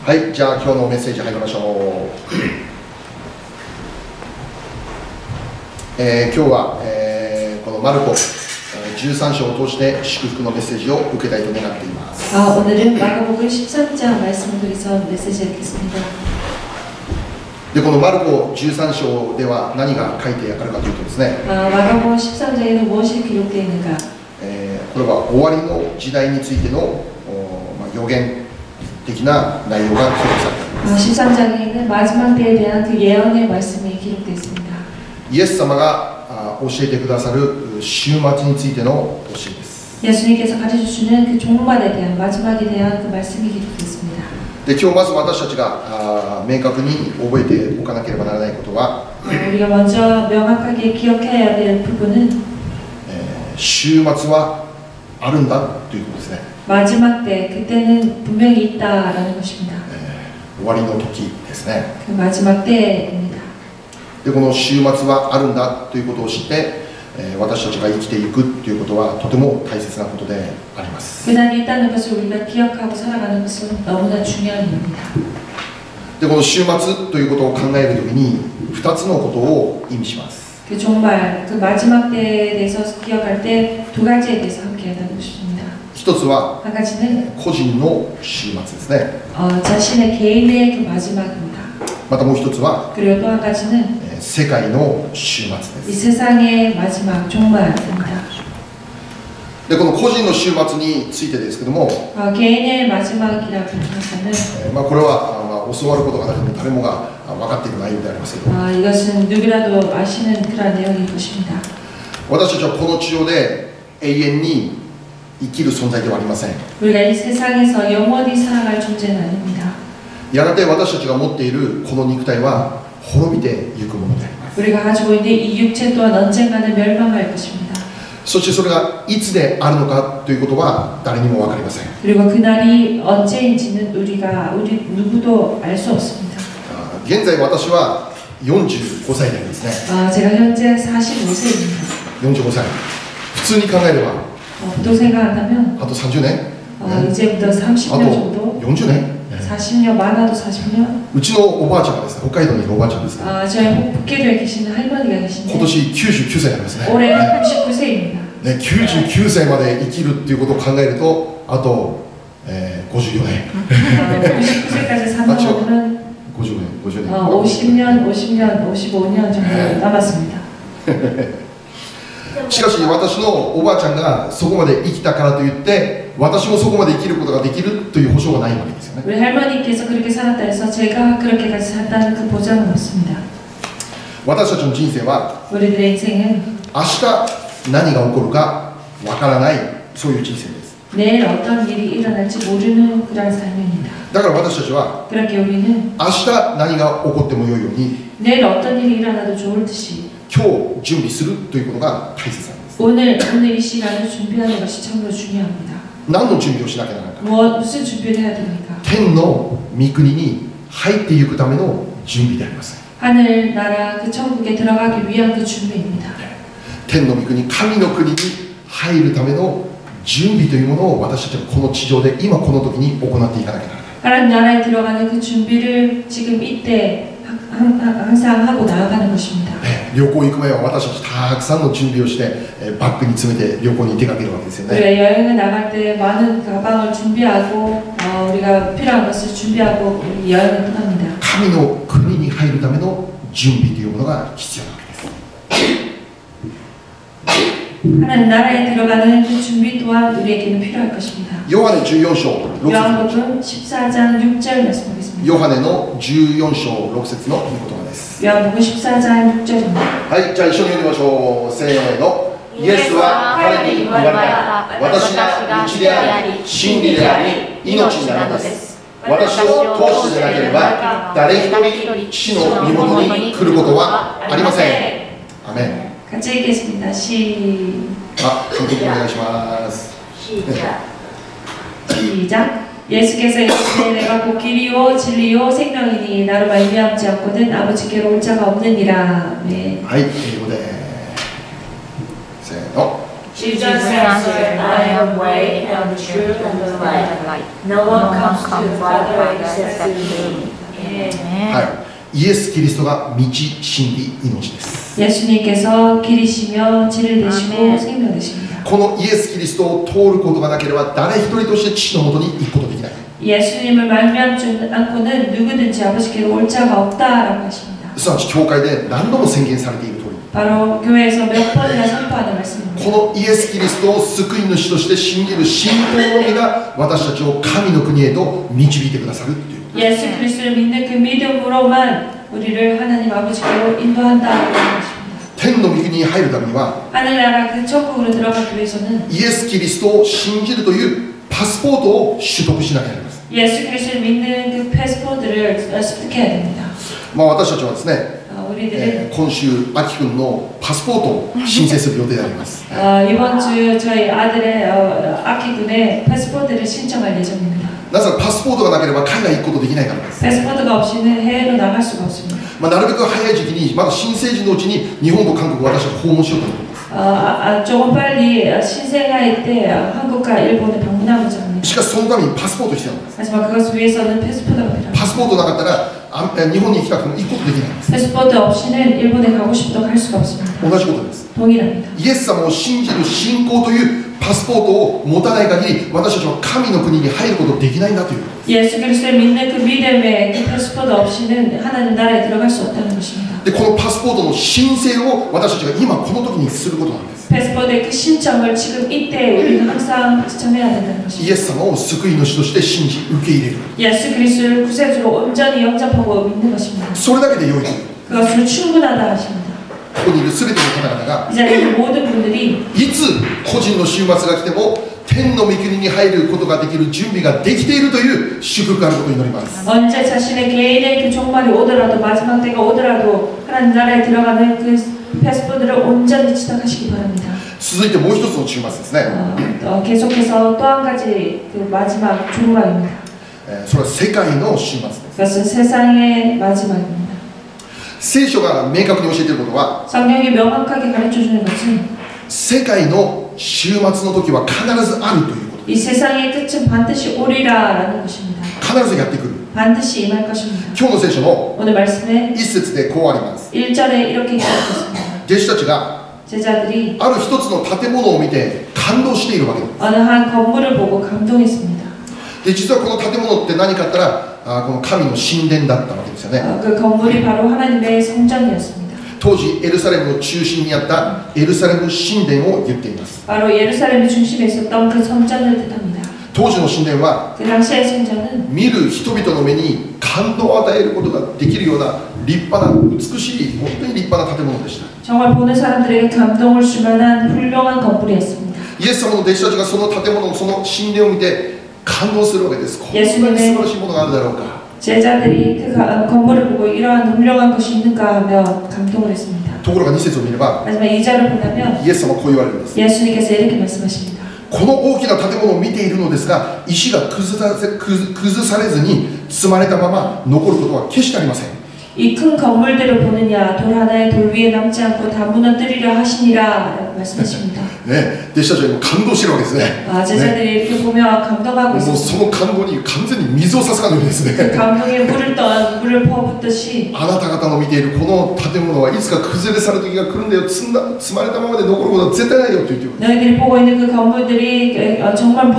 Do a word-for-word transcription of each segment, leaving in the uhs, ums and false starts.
はい、じゃあ今日のメッセージ入りましょう。えー、今日は、えー、このマルコじゅうさん章を通して祝福のメッセージを受けたいと願っています。 아, 오늘은 마가복음 십삼 장 말씀을 통해서 메시지 읽겠습니다. でこのマルコじゅうさん章では何が書いてあるかというとですね、 아, 마가복음 십삼 장에는 무엇이 기록되어 있는가? えー、これは終わりの時代についての、まあ、予言的な内容が記録されています。 아, 십삼 장에는 마지막 때에 대한 그 예언의 말씀이 기록되어 있습니다. イエス様が教えてくださる終末についての教えです。 예수님께서 가르쳐주시는 그 종말에 대한 마지막에 대한 그 말씀이 기록되어 있습니다. で今日まず私たちが明確に覚えておかなければならないことは、 우리가 먼저 명확하게 기억해야 될 부분은 終末はあるんだということですね。 마지막 때, 그때는 분명히 있다라는 것입니다. 終わりの時ですね。 그 마지막 때입니다. でこの終末はあるんだということを知って、私たちが生きていくということはとても大切なことであります。 그날이 있다는 것을 우리가 기억하고 살아가는 것은 너무나 중요한 일입니다. でこの終末ということを考えるときにふたつのことを意味します。 그 종말, 그 마지막 때에 대해서 기억할 때 두 가지에 대해서 함께 나누고 싶습니다. 一つは 한 가지는 個人の終末ですね。 어, 자신의 개인의 그 마지막입니다. またもう一つは 그리고 또 한 가지는 世界の終末で 이 す。 세상의 마지막 종말입니다. でこの個人の終末についてですけども、 어, 개인의 마지막이라고 하는 えーまあ、これは、まあ、教わることがなくても誰もが分かっている内容でありますけど、 어, 이것은 누구라도 아시는 그런 내용일 것입니다. 私たちはこの地上で永遠に生きる存在ではありません。 우리가 이 세상에서 영원히 살아갈 존재는 아닙니다. やがて私たちが持っているこの肉体は滅びていくものであります。 우리가 가지고 있는 이 육체 또한 언젠가는 멸망할 것입니다. そしてそれがいつであるのかということは誰にも分かりません。 그리고 그날이 언제인지는 우리가 우리 누구도 알 수 없습니다. 現在私はよんじゅうごさいでありますね。 아, 제가 현재 사십오 세입니다. よんじゅうごさい。普通に考えれば 어, 또 생각한다면 あとさんじゅうねん、 어, 이제부터 삼십 あ 년 と 정도 よんじゅうねん。 사십 년, 많아도 사십 년. うちのおばあちゃんがですね、北海道にいるおばあちゃんですね、 아, 저희 북해도에 계시는 할머니가 계신데 今年きゅうじゅうきゅうさいになりますね。 올해 삼십구 세입니다. ね、きゅうじゅうきゅうさいまで生きるっていうことを考えると、あと、えー、ごじゅうよねん。 아, 구십구 세까지 산다면 ごじゅうねん、ごじゅうねん。 어, 오십 년, 오십 년, 오십오 년 정도 남았습니다. しかし私のおばあちゃんがそこまで生きたからといって私もそこまで生きることができるという保証はないわけですよね。 우리 할머니께서 그렇게 살았다 해서 제가 그렇게까지 살다는 그 보장은 없습니다. 私たちの人生は 우리들의 인생은 明日何が起こるかわからないそういう人生です。 내일 어떤 일이 일어날지 모르는 그런 삶입니다. だから私たちは 그렇게 우리는 明日何が起こってもよいように 내일 어떤 일이 일어나도 좋을 듯이 今日準備するということが大切なんです。 오늘, 오늘 이 시간을 준비하는 것이 참으로 중요합니다. 何の準備をしなきゃならないか。 무엇, 무슨 준비를 해야 됩니까? 天の御国に入っていくための準備であります。 하늘나라 그 천국에 들어가기 위한 그 준비입니다. 天の御国、神の国に入るための準備というものを私たちはこの地上で今この時に行っていかなきゃならない。 하나님 나라에 들어가는 그 준비를 지금 이때 항상 하고 나아가는 것입니다. 旅行行く前は私たちたくさんの準備をしてバッグに詰めて旅行に出かけるわけですよね。 우리가 여행을 나갈 때 많은 가방을 준비하고 어, 우리가 필요한 것을 준비하고 여행을 떠납니다. 神の国に入るための準備というものが必要なわけです。 하나님 나라에 들어가는 그 준비 또한 우리에게는 필요할 것입니다. ヨハネじゅうよん章ろく節 요한복음 십사 장 육 절 말씀하겠습니다. ヨハネのじゅうよん章ろく節の御言葉です。 요한복음 십사 장 육 절입니다. はい、じゃあ一緒に読みましょう。せーの。イエスは彼に言われた。私が道であり、真理であり、命なのです。私を通してでなければ、誰一人父の身元に来ることはありません。アメン。 같이 읽겠습니다. 시... あ、監督お願いします。 시작. 예수께서 이르시되 내가 곧 길이요 진리요 생명이니 나로 말미암지 않고는 아버지께로 올 자가 없느니라. 네. はい、英語で。せーの。 시 Jesus answered, I am the way and the truth and the life. No one comes to the Father except through me. Amen. はい、イエス・キリストが道、真理、命です。 예수님께서 길이시며 진리 되시고 생명 되십니다. このイエス・キリストを通ることがなければ誰一人として父のもとに行くことできない。 예수님을 말미암지 않고는 누구든지 아버지께로 올 자가 없다라고 하십니다. すなわち教会で何度も宣言されている通り、 바로 교회에서 몇 번이나 선포하는 말씀입니다. このイエス・キリストを救い主として信じる信仰のみが私たちを神の国へと導いてくださるという。 예수 그리스도를 믿는 그 믿음으로만 우리를 하나님 아버지께로 인도한다라고 하십니다. 天の御国に入るためには 하늘나라 그 천국으로 들어가기 위해서는 イエス・キリストを信じるというパスポートを取得しなきゃなります。 예수 그리스도를 믿는 그 패스포드를 습득해야 됩니다. まあ私たちはですね、 어, 우리들은 えー今週、アキ君のパスポートを申請する予定であります。 어, 이번 주 저희 아들의 어, 아키 군의 패스포드를 신청할 예정입니다. なぜならパスポートがなければ海外行くことできないからです。 패스포드가 없이는 해외로 나갈 수가 없습니다. まあなるべく早い時期に、まだ新成人のうちに日本と韓国を私は訪問しようと思っています。 어, 아, 조금 빨리 신생아일 때 한국과 일본에 방문하고자 합니다. しかしそのためにパスポート必要なんです。 하지만 그것을 위해서는 패스포드가 필요합니다. パスポートなかったらあ日本に行きたくても行くことできないんです。 패스포드 없이는 일본에 가고 싶다고 할 수가 없습니다. 同じことです。 동일합니다. イエス様を信じる信仰というパスポートを持たない限り私たちは神の国に入ることできないんだということです。 예수 그리스도를 믿는 그 믿음의 그 패스포드 없이는 하나님 나라에 들어갈 수 없다는 것입니다. でこのパスポートの申請を私たちが今この時にすることなんです。 패스포드의 그 신청을 지금 이때 우리는 항상 신청해야 된다는 イ 것입니다. エス様を救い主として信じ受け入れる。 예수 그리스도를 구세주로 온전히 영접하고 믿는 것입니다. それだけで良いという。 그것으로 충분하다 하십니다. ここにいる全ての方々が 이 자리에 있는 모든 분들이 いつ個人の週末が来ても天の御国に入ることができる準備ができているという祝福があることを祈ります。 언제 자신의 개인의 그 종말이 오더라도 마지막 때가 오더라도 하나님 나라에 들어가는 그 패스포드를 온전히 지탁하시기 바랍니다. 続いてもう一つの週末ですね。 어, 어, 계속해서 또 한 가지 그 마지막 종말입니다. えーそれは世界の週末です。 그것은 세상의 마지막입니다. 聖書が明確に教えていることは 성경이 명확하게 가르쳐주는 것은 世界の週末の時は必ずあるということ。 이 세상의 끝은 반드시 오리라라는 것입니다. 必ずやってくる。 반드시 임할 것입니다. 今日の聖書の 오늘 말씀에 一節でこうあります。 일 절에 이렇게 기록했습니다. 弟子たちが 제자들이 ある一つの建物を見て感動しているわけです。 어느 한 건물을 보고 감동했습니다. で実はこの建物って何かあったらあこの神の神殿だったわけですよね。 어, 그 건물이 바로 하나님의 성전이었습니다. 当時エルサレムの中心にあったエルサレム神殿を言っています。 바로 예루살렘의 중심에 있었던 그 성전을 뜻합니다. 当時の神殿は 그 당시의 성전은 見る人々の目に感動を与えることができるような立派な美しい本当に立派な建物でした。 정말 보는 사람들에게 감동을 줄 만한 훌륭한 건물이었습니다. イエス様の弟子たちがその建物その神殿を見て感動するわけです。こんなに素晴らしいものがあるだろうか。 제자들이 그 가, 건물을 보고 이러한 훌륭한 것이 있는가 하며 감동을 했습니다. ところがに節を見れば 하지만 이 절을 보면 イエス様はこう言われるんです。 예수님께서 이렇게 말씀하십니다. この大きな建物を見ているのですが石が崩され、崩されずに積まれたまま残ることは決してありません。 이 큰 건물들을 보느냐 돌 하나의 돌 위에 남지 않고 다 무너뜨리려 하시니라 말씀하십니다. ね、弟子たちは今感動してるわけですね。 아, 제자들이 이렇게 보며 감동하고 もうそ 있었습니다. の感動に完全に水を差すかのようです 그 ね。 감동에 물을 떠 물을 퍼붓듯이 あなた方の見ているこの建物はいつか崩れ去る時が来るんだよ。積んだ積まれたままで残ることは絶対ないよと言っています。 너희들이 보고 있는 그 건물들이 어, 정말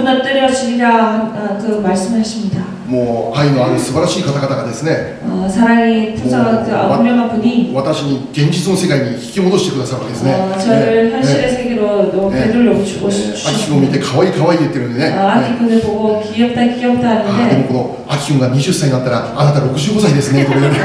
무너뜨려지리라 어, 그 말씀하십니다. もう愛のある素晴らしい方々がですね、 어, 사랑이 풍성한 그 훌륭한 분이 私に現実の世界に引き戻してくださるわけですね。 어, 저를 ね 현실의 세계로 또 되돌려 주고 アキ君を見て可愛い可愛い言ってるんでね。 아, 아키군을 보고 귀엽다 귀엽다 あでも 하는데 このアキ君がにじゅっさいになったらあなたろくじゅうごさいですねとか言われて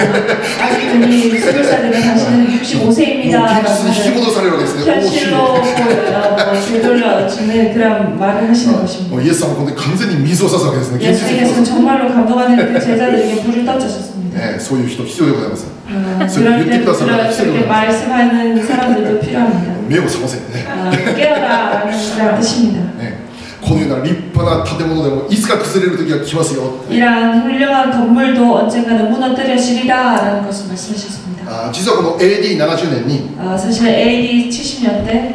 아키군이 스물 살 되면 당신은 육십오 세입니다. 現実に引き戻されるわけですね。 현실로 뭐, 어, 되돌려주는 그런 말을 하시는 も 것입니다. うイエス様はここで完全に水を差すわけですね。現実に 예수님께서는 정말로 감동하는 그 제자들에게 물을 떠주셨습니다. ね、そういう人必要でございます。 어, それを言 그럴 ってく 때 ださる方 그런 必要でご 그렇게 ざいます。 말씀하는 사람들도 필요합니다. 目を覚ませてね。 아, 깨어라라는 그런 뜻입니다. ね、このような立派な建物でもいつか崩れる時が来ますよ。 이러한 훌륭한 건물도 언젠가는 무너뜨려지리라라는 것을 말씀하셨습니다. あ実はこの エーディーななじゅう 年に、 어, 사실 에이디 칠십 년대 え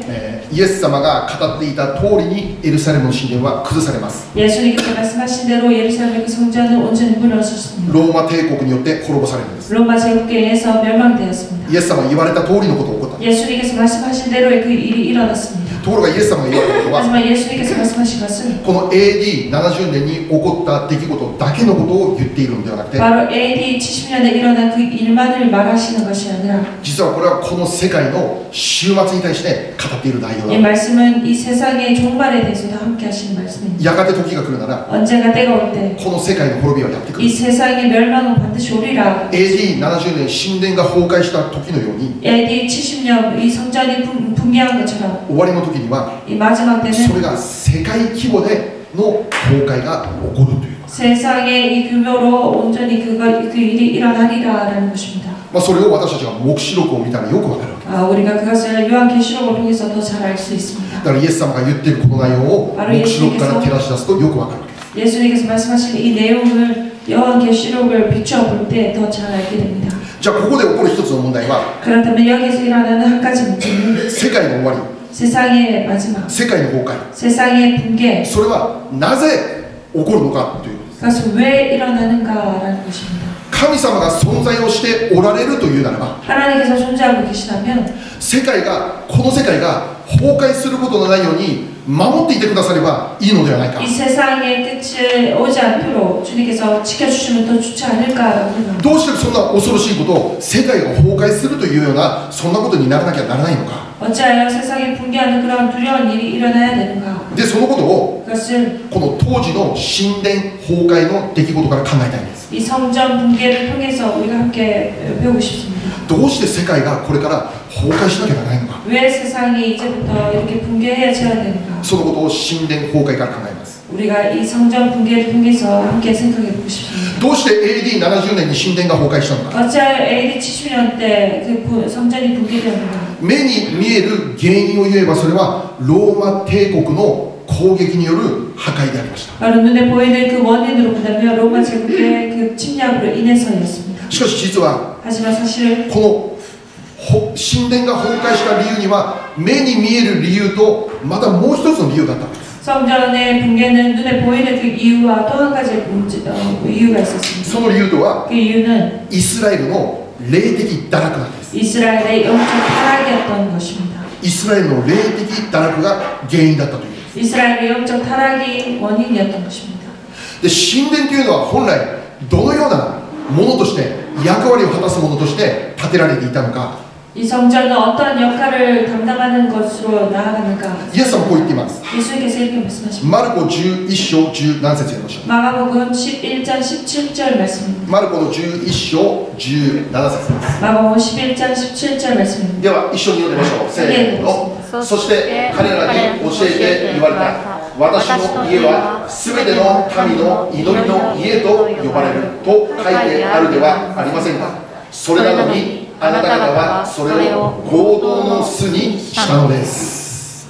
イエス様が語っていた通りにエルサレムの神殿は崩されます。 예수님께서 말씀하신 대로 예루살렘의 그 성전은 온전히 무너졌습니다. ローマ帝国によって滅ぼされるんです。 로마 제국에 의해서 멸망되었습니다. イエス様が言われた通りのことを起こった。 예수님께서 말씀하신 대로의 그 일이 일어났습니다. ところがイエス様が言われたことは 하지만 예수님께서 말씀하신 것은 この エーディーななじゅうねんに起こった出来事だけのことを言っているのではなくて、 바로 에이디 칠십 년에 일어난 그 일만을 말하시는 것이 아니라 実はこれはこの世界の終末に対して語っている内容 이 だ。 말씀은 이 세상의 종말에 대해서도 함께 하시는 말씀입니다. やがて時が来るなら 언젠가 때가 올 때 この世界の滅びはやってく 이 る。 세상의 멸망은 반드시 오리라. エーディーななじゅうねん神殿が崩壊した時のように 에이디 칠십 년 이 성전이 붕- 붕괴한 것처럼 終わりの時には 이 마지막 それ 때는 が世界規模での崩壊が起こるという、 세상의 이 규모로 온전히 그거, 그 일이 일어나리라라는 것입니다. まあ、それを私たちが黙示録を見たらよくわかるわけ 아, 우리가 그것을 요한계시록을 통해서 더 잘 알 수 있습니다. だからイエス様が言っているこの内容を黙示録から照らし出すとよくわかるわけです。 예수님께서 말씀하신 이 내용을 요한계시록을 비추어 볼 때 더 잘 알게 됩니다. じゃあここで起こる一つの問題は 그렇다면 여기서 일어나는 한 가지 문제는 世界の終わり、 세상의 마지막, 世界の崩壊、 세상의 붕괴, それはなぜ起こるのかということです。 그것은 왜 일어나는가라는 것입니다. 神様が存在をしておられるというならば 하나님께서 존재하고 계시다면 世界がこの世界が崩壊することのないように守っていてくださればいいのではないか。 이 세상의 끝이 오지 않도록 주님께서 지켜주시면 더 좋지 않을까라고 생각합니다. どうしてそんな恐ろしいことを世界が崩壊するというようなそんなことにならなきゃならないのか。 어찌하여 세상이 붕괴하는 그런 두려운 일이 일어나야 되는가. でそのことを 그것을 この当時の神殿崩壊の出来事から考えたいんです。 이 성전 붕괴를 통해서 우리가 함께 배우고 싶습니다. どうして世界がこれから崩壊しなきゃならないのか。 왜 세상이 이제부터 이렇게 붕괴해져야 되는가. そのことを神殿崩壊から考えます。 우리가 이 성전 붕괴를 통해서 함께 생각해 보고 싶습니다. どうして エーディーななじゅうねんに神殿が崩壊したのか。 어찌하여 에이디 칠십 년 때 그 성전이 붕괴되었는가. 目に見える原因を言えばそれはローマ帝国の攻撃による破壊でありました。 바로 눈에 보이는 그 원인으로 본다면 로마 제국의 그 침략으로 인해서였습니다. しかし実は 하지만 사실 このほ神殿が崩壊した理由には目に見える理由とまたもう一つの理由だったんです。 성전의 붕괴는 눈에 보이는 그 이유와 또 한 가지 문제, 어, 이유가 있었습니다. その理由とは 그 이유는 イスラエルの霊的堕落なんです。 이스라엘의 영적 타락이었던 것입니다. イスラエルの霊的堕落が原因だったという。 이스라엘의 영적 타락이 원인이었던 것입니다. で神殿というのは本来どのようなものとして役割を果たすものとして建てられていたのか。 이 성전은 어떤 역할을 담당하는 것으로 나아가는가. イエス様はこう言っています。 예수님께서 이렇게 말씀하십니다. マルコじゅういっ章じゅう何節読みましょう。 마가복음 십일 장 십칠 절 말씀입니다. マルコのじゅういっ章じゅうなな節です。 마가복음 십일 장 십칠 절 말씀입니다. では一緒に読んでみましょう。せーの。そして彼らに教えて言われた。私の家はすべての民の祈りの家と呼ばれると書いてあるではありませんか。それなのにあなた方はそれを合同の巣にしたのです。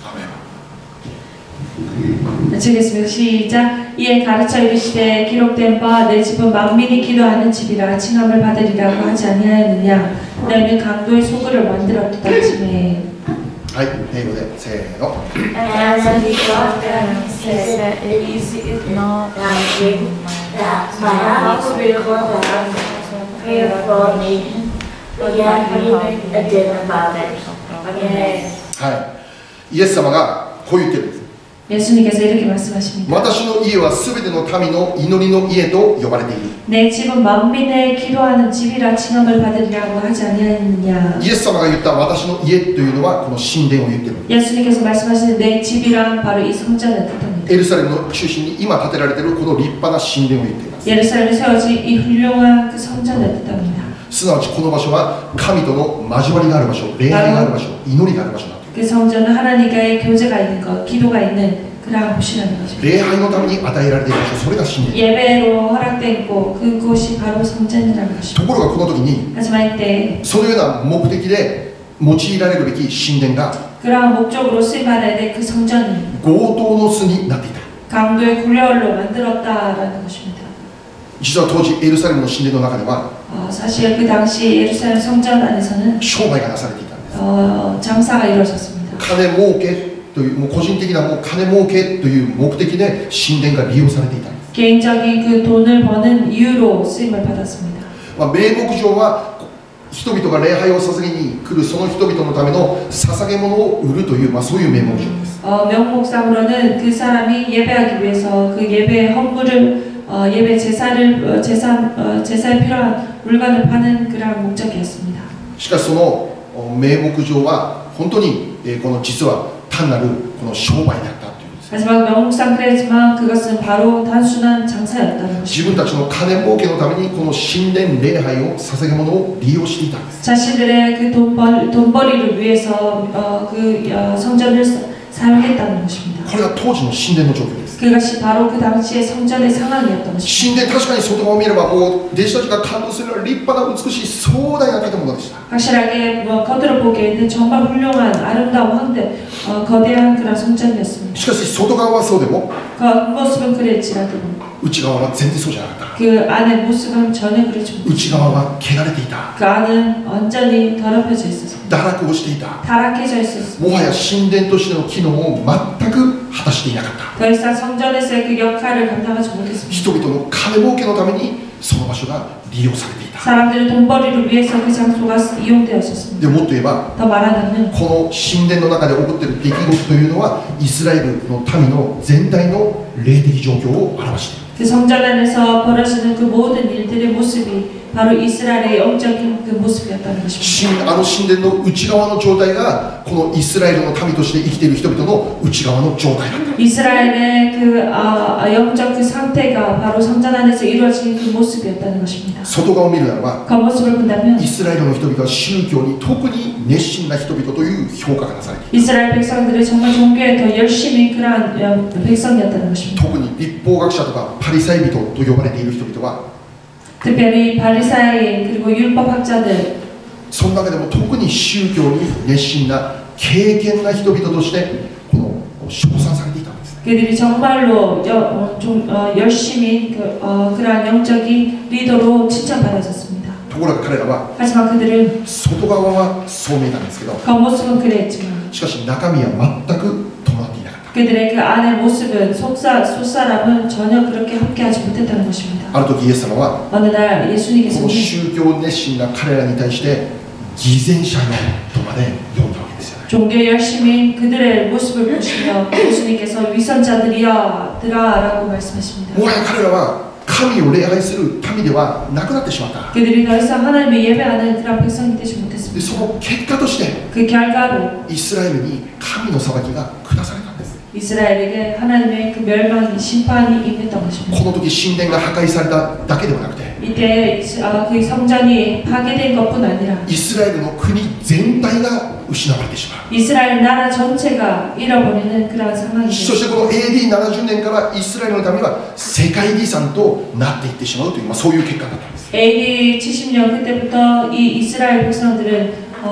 アメン。 주겠습니다. 시작. 이에 가르쳐 이르시되 기록된 바 내 집은 만민이 기도하는 집이라 칭함을 받으리라고 하지 아니하였느냐. 너희는 강도의 소굴을 만들었다 하시매. はい、英語でせーの。 And he got them and said, it is not like that my house will go down here for me. Yet he made a din about it. Amen. はい、イエス様がこう言ってるんです。 예수님께서 이렇게 말씀하십니다. 私の家はすべての民の祈りの家と呼ばれている。 내 집은 만민의 기도하는 집이라 칭함을 받으리라고 하지 아니하였느냐. イエス様が言った私の家というのはこの神殿を言っている。 예수님께서 말씀하시는 내 집이란 바로 이 성전을 뜻합니다. エルサレムの中心に今建てられているこの立派な神殿を言っています。 예루살렘에 세워진 이 훌륭한 그 성전을 뜻합니다. すなわちこの場所は神との交わりがある場所、礼拝がある場所、祈りがある場所だと。 그 성전은 하나님과의 교제가 있는 것, 기도가 있는 그러한 곳이라는 것입니다. 礼拝のために与えられている場所、それが神殿。 예배로 허락된 곳, 그곳이 바로 성전이라는 と 것입니다. ころがこの時に 하지만 이때 そのような目的で用いられるべき神殿が 그러한 목적으로 쓰임받아야 될 그 성전은 強盗の巣になっていた。 강도의 굴려얼로 만들었다라는 것입니다. 実は当時エルサレムの神殿の中では 어, 사실 그 당시 예루살렘 성전 안에서는 商売がなされていたんです。 어, 장사가 이루어졌습니다. 金儲けというもう個人的なもう金儲けという目的で神殿が利用されていたんです。 개인적인 그 돈을 버는 이유로 쓰임을 받았습니다. まあ、名目上は人々が礼拝を捧げに来るその人々のための捧げ物を売るという、まあ、そういう名目上です。 어, 명목상으로는 그 사람이 예배하기 위해서 그 예배의 헌물을 어, 예배 제사를 어, 제사 어, 제사에 필요한 물건을 파는 그런 목적이었습니다. しかしその名目上は本当に、えー、この実は単なるこの商売であったというです。 하지만 명목상 그랬지만 그것은 바로 단순한 장사였다는 것입니다. 自分たちの金儲けのためにこの神殿礼拝を捧げ物を利用していたんです。 자신들의 그 돈벌 돈벌이를 위해서 어, 그 어, 성전을 사용했다는 것입니다. これが当時の神殿の状況です。 그것이 바로 그 당시의 성전의 상황이었던 것입니다. 神殿、確かに外側を見ればもう弟子たちが感動するような立派な美しい壮大な建物でした。 확실하게 뭐 겉으로 보기에는 정말 훌륭한 아름다운 황대 어, 거대한 그런 성전이었습니다. しかし外側はそうでも 그 모습은 그랬지라도 内側は全然そうじゃなかった。 그 안의 모습은 전혀 그렇지 内側は汚れていた。 그 안은 완전히 더럽혀져 있었습니다. 堕落をしていた。 타락해져 있었습니다. もはや神殿としての機能を全く果たしていなかった。 더 이상 성전에서의 그 역할을 감당하지 못했습니다. 人々の金儲けのためにその場所が利用されていた。 사람들의 돈벌이를 위해서 그 장소가 이용되었었습니다. でもっと言えば 더 말하자면 この神殿の中で起こっている出来事というのはイスラエルの民の全体の霊的状況を表している。 그 성전 안에서 벌어지는 그 모든 일들의 모습이 바로 이스라엘의 영적인 그 모습이었다는 것입니다. あの神殿の内側の状態がこのイスラエルの民として生きている人々の内側の状態だった。 이스라엘의 그 아, 영적 그 상태가 바로 성전 안에서 이루어진 그 모습이었다는 것입니다. 外側を見るならば 그 모습을 본다면 イスラエルの人々は宗教に特に熱心な人々という評価がなされている。 이스라엘 백성들이 정말 종교에 더 열심히 그러한 백성이었다는 것입니다. 特に立法学者とかパリサイ人と呼ばれている人々は 특별히 바리사이인 그리고 율법학자들 その中でも特に宗教に熱心な敬虔な人々としてこの称賛されていたんです。 그들이 정말로 여, 어, 좀, 어, 열심히 그, 어, 그러한 영적인 리더로 칭찬받아졌습니다. ところが彼らは 하지만 그들은 外側はそう見えたんですけど 겉모습은 그랬지만 しかし中身は全く伴っていなかった。 그들의 그 안의 모습은 속사, 속사람은 전혀 그렇게 함께하지 못했다는 것입니다. ある時イエス様は 어느 날 こ 예수님께서 の宗教熱心な彼らに対して偽善者よとまで呼んだわけですよね。 종교 열심히 그들의 모습을 보시며 예수님께서 위선자들이여 들아라고 말씀하십니다. もはや彼らは神を礼拝する民ではなくなってしまった。 그들이 더 이상 하나님을 예배하는 그런 백성이 되지 で 못했습니다. その結果として 그 결과로 イスラエルに神の裁きが下されたんです。 이스라엘에게 하나님의 그 멸망이 심판이 임했던 こ 것입니다. の時神殿が破壊されただけではなくて 이때 어, 그 성전이 파괴된 것뿐 아니라 イスラエルの国全体が失われてしまう。 이스라엘 나라 전체가 잃어버리는 그런 そ 상황이죠. してこの エーディーななじゅう 年からイスラエルの民は世界遺産となっていってしまうという、まあ、そういう結果だったんです。 에이디 칠십 년 그때부터 이 이스라엘 백성들은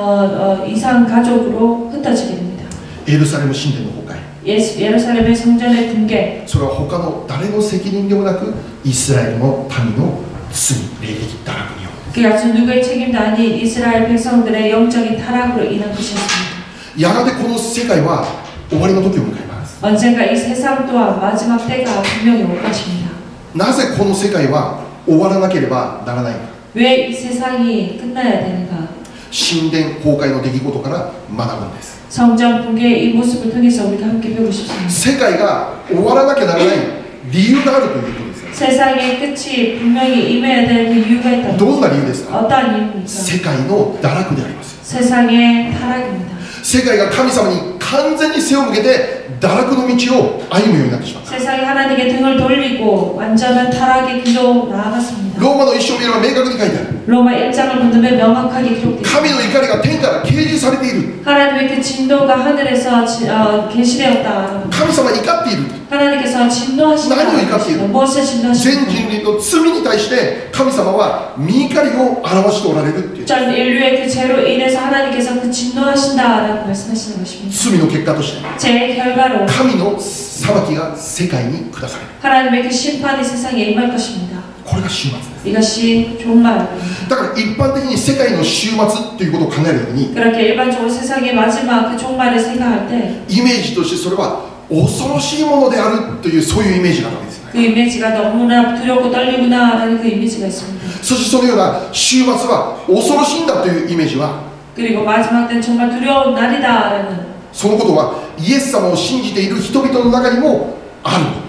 어, 어, 이상 가족으로 흩어지게 됩니다. エルサレム神殿の崩壊、 예수, 예루살렘의 성전의 붕괴, それは他の誰の責任でもなくイスラエルの民の罪、霊的堕落による。 그것은 누구의 책임도 아닌 이스라엘 백성들의 영적인 타락으로 인한 것이었습니다. やがてこの世界は終わりの時を迎えます。 언젠가 이 세상 또한 마지막 때가 분명히 올 것입니다. なぜこの世界は終わらなければならないのか。 왜 이 세상이 끝나야 되는가? 神殿崩壊の出来事から学ぶんです。 성전 붕괴의 이 모습을 통해서 우리가 함께 배우고 싶습니다. 世界が終わらなきゃならない理由があるということです。 세상의 끝이 분명히 임해야 되는 그 이유가 있다. どんな理由ですか。 어떠한 이유입니까? 世界の堕落であります。 세상의 타락입니다. 世界が神様に完全に背を向けて堕落の道を歩むようになってしまった。 세상이 하나님께 등을 돌리고 완전한 타락의 길로 나아갔습니다. ローマの一章を見れば明確に書いてある。 로마 일 장을 본다면 명확하게 기록되어 있습니다. 神の怒りが天から掲示されている。 하나님의 그 진노가 하늘에서 지, 어, 계시되었다. 神様は怒っている。 하나님께서 진노하신다. 나를 이끌게요. 무엇을 全 진노하신다. 人類の罪に対して神様は御怒りを表しておられるっていう。 전 인류의 그 죄로 인해서 하나님께서 그 진노하신다라고 말씀하시는 것입니다. 罪の結果として 제 결과로 神の裁きが世界に下される。 하나님의 그 심판이 세상에 임할 것입니다. これが終末です。 이것이 종말입니다. だから一般的に世界の終末ということを考えるときに 그렇게 일반적으로 세상의 마지막 그 종말을 생각할 때 イメージとしてそれは恐ろしいものであるというそういうイメージがあるわけですよね。 그 이미지가 너무나 두렵고 떨리구나라는 그 이미지가 있습니다. そしてそのような終末は恐ろしいんだというイメージは 그리고 마지막 때는 정말 두려운 날이다라는 そのことはイエス様を信じている人々の中にもある。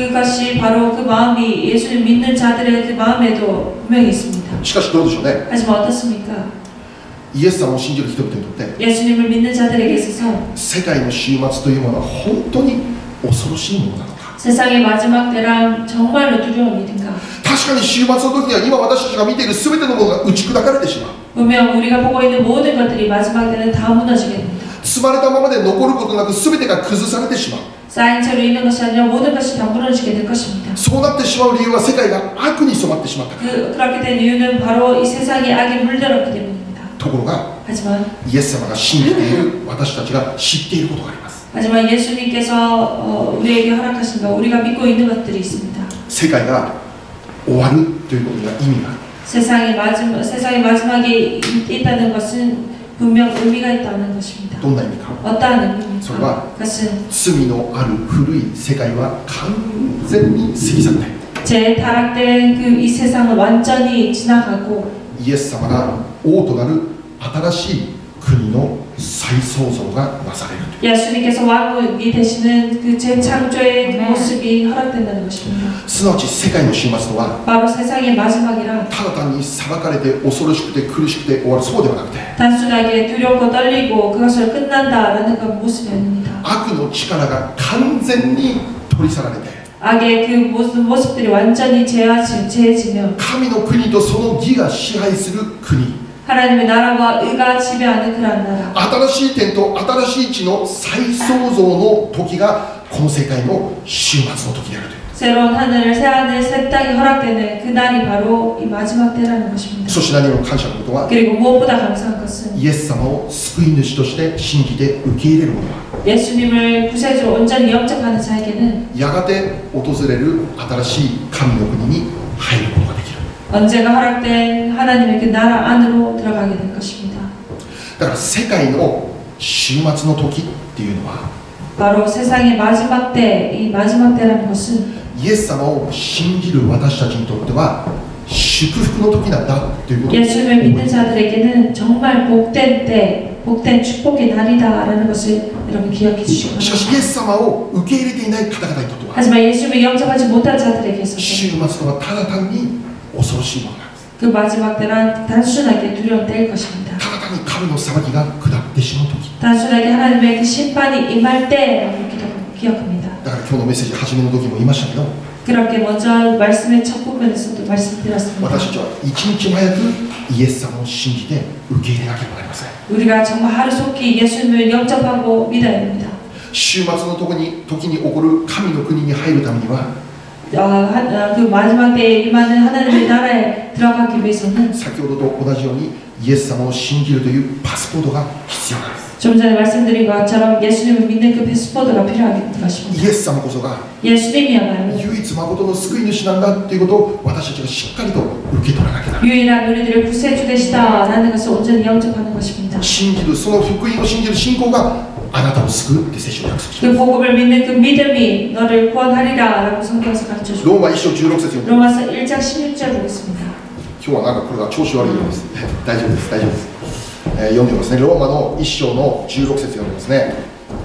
그것이 바로 그 마음이 예수를 믿는 자들의 그 마음에도 분명히 있습니다. しかしどうでしょうね。 하지만 어떻습니까? イエス様を信じる人々にとって 예수님을 믿는 자들에게 있어서 世界の終末というものは本当に恐ろしいものなのか。 세상의 마지막 때란 정말로 두려운 일인가? 確かに終末の時には今私たちが見ている全てのものが打ち砕かれてしまう。 분명 우리가 보고 있는 모든 것들이 마지막 때는 다 무너지게 됩니다. 積まれたままで残ることなく全てが崩されてしまう。 쌓인 채로 있는 것이 아니라 모든 것이 다 무너지게 될 것입니다. そうなってしまう理由は世界が悪に染まってしまったから。 그, 그렇게 된 이유는 바로 이 세상이 악에 물들었기 때문입니다. ところが 하지만 イエス様が信じている私たちが知っていることがあります。 하지만 예수님께서 어, 우리에게 허락하신 것, 우리가 믿고 있는 것들이 있습니다. 世界が終わるということには意味がある。 세상의 마지막, 세상의 마지막에 있다는 것은 분명 의미가 있다는 것입니다. どんな意味か。 어떠한 의미입니까? それは 그것은 罪のある古い世界は完全に過ぎ去って 제 타락된 그 이 세상을 완전히 지나가고 イエス様が王となる新しい国の再創造がなされる。 예수님께서 왕이 되시는 그 재창조의 그 모습이 허락된다는 것입니다. すなわち世界の終末とは 바로 세상의 마지막이란 ただ単に裁かれて恐ろしくて苦しくて終わるそうではなくて 단순하게 두렵고 떨리고 그것을 끝난다라는 그 모습이 아닙니다. 悪の力が完全に取り去られて 악의 그 모습, 모습들이 완전히 제하지, 제해지며 神の国とその義が支配する国 하나님의 나라와 의가 지배하는 그러한 나라 新しい天と新しい地の再創造の時がこの世界の終末の時であるという 새로운 하늘, 새하늘, 새 땅이 허락되는 그 날이 바로 이 마지막 때라는 것입니다. そして何よりも感謝のことは 그리고 무엇보다 감사한 것은 イエス様を救い主として信じて受け入れる者は 예수님을 구세주로 온전히 영접하는 자에게는 やがて訪れる新しい神の国に入ることができる。 언제가 허락된 하나님의 그 나라 안으로 들어가게 될 것입니다. だから世界の終末の時っていうのは 바로 세상의 마지막 때, 이 마지막 때라는 것은 イエス様を信じる私たちにとっては祝福の時なんだということを 예수님을 믿는 자들에게는 정말 복된 때, 복된 축복의 날이다라는 것을 여러분 기억해 주시기 しかし 바랍니다. イエス様を受け入れていない方々にとっては 하지만 예수님을 영접하지 못한 자들에게 있어서 終末とはただ単に恐ろしいものなんです。 그 마지막 때란 단순하게 두려운 때일 것입니다. ただ単に神の裁きが下ってしまう時 단순하게 하나님의 그 심판이 임할 때라고 기억합니다. だから今日のメッセージ初めの時も言いましたけど 그렇게 먼저 말씀의 첫 부분에서도 말씀드렸습니다. 私たちは一日も早くイエス様を信じて受け入れなければなりません。 우리가 정말 하루속히 예수님을 영접하고 믿어야 됩니다. 終末の時に時に起こる神の国に入るためには 어, 하, 어, 그 마지막 때에 임하는 하나님의 나라에 들어가기 위해서는 先ほどと同じようにイエス様を信じるというパスポートが必要なんです。 좀 전에 말씀드린 것처럼 예수님을 믿는 그 패스포드가 필요한 것입니다. イエス様こそが 예수님이야말로 唯一誠の救い主なんだということを私たちがしっかりと受け取らなきゃならない。 유일한 우리들의 구세주 되시다라는 것을 온전히 영접하는 것입니다. 信じるその福音を信じる信仰があなたを救うって聖書に約束しま 그 す。 복음을 믿는 그 믿음이 너를 구원하리라라고 성경에서 가르쳐 ロ 줍니다. ーマ一章十六節読んで 로마서 일 장 십육 절 보겠습니다. 今日はなんかこれが調子悪いようです。大丈夫です大丈夫です、えー、読んでみますね。ローマの一章の十六節読んでますね。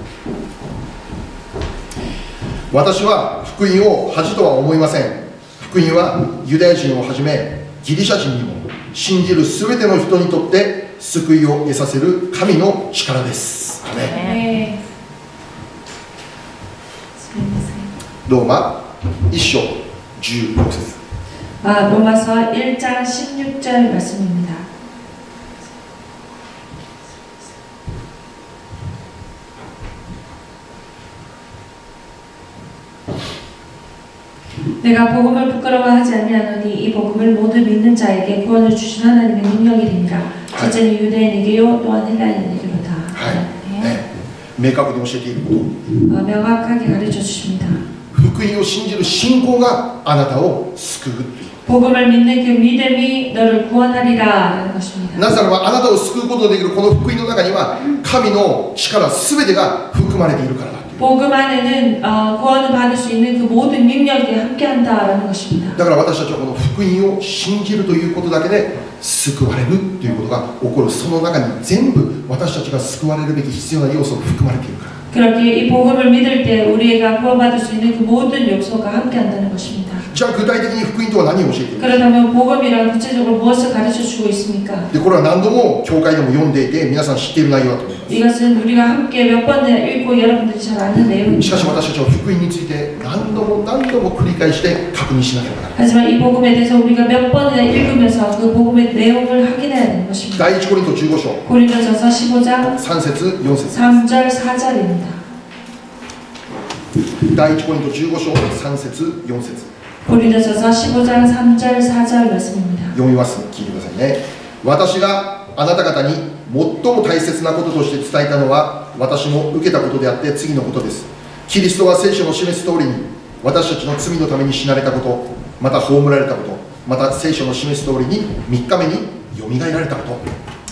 私は福音を恥とは思いません。福音はユダヤ人をはじめギリシャ人にも信じるすべての人にとって救いを得させる神の力です。アメン。 네. ローマ一章十六節。 아, 로마서 일 장 십육 절 말씀입니다. 내가 복음을 부끄러워하지 아니하노니 이 복음을 모두 믿는 자에게 구원을 주신 하나님의 능력이 됩니다. 첫째는 유대인에게요 또한 헬라인에게로다. はい、ね、明確に教えているこ 어, 명확하게 가르쳐 주십니다. と、福音を信じる信仰があなたを救うということ。 복음을 믿는 그 믿음이 너를 구원하리라라는 것입니다. なぜならばあなたを救うことのできるこの福音の中には神の力すべてが含まれているからだという。 복음 안에는 어, 구원을 받을 수 있는 그 모든 능력이 함께한다라는 것입니다. だから私たちはこの福音を信じるということだけで救われるということが起こる。その中に全部私たちが救われるべき必要な要素が含まれているから。 그렇게 이 복음을 믿을 때 우리가 구원받을 수 있는 그 모든 요소가 함께한다는 것입니다. じゃあ具体的に福音とは何を教えているのか。 그렇다면 복음이란 구체적으로 무엇을 가르쳐주고 있습니까? でこれは何度も教会でも読んでいて皆さん知っている内容だと思います。 이것은 우리가 함께 몇 번 읽고 여러분들이 잘 아는 し 내용입니다. かし私たちは福音について何度も何度も繰り返して確認しなければならない。 하지만 이 복음에 대해서 우리가 몇 번이나 읽으면서 그 복음의 내용을 확인해야 되는 것입니다. 第一コリントじゅうご章 고린도전서 십오 장 さん節よん節 삼 절 사 절입니다. 第一コリントじゅうご章さん節よん節 고린도전서 십오 장 삼 절 사 절 말씀입니다. 読みます。聞いてくださいね。私があなた方に最も大切なこととして伝えたのは私も受けたことであって次のことです。キリストが聖書の示す通りに私たちの罪のために死なれたこと、また葬られたこと、また聖書の示す通りにみっかめによみがえられたこと。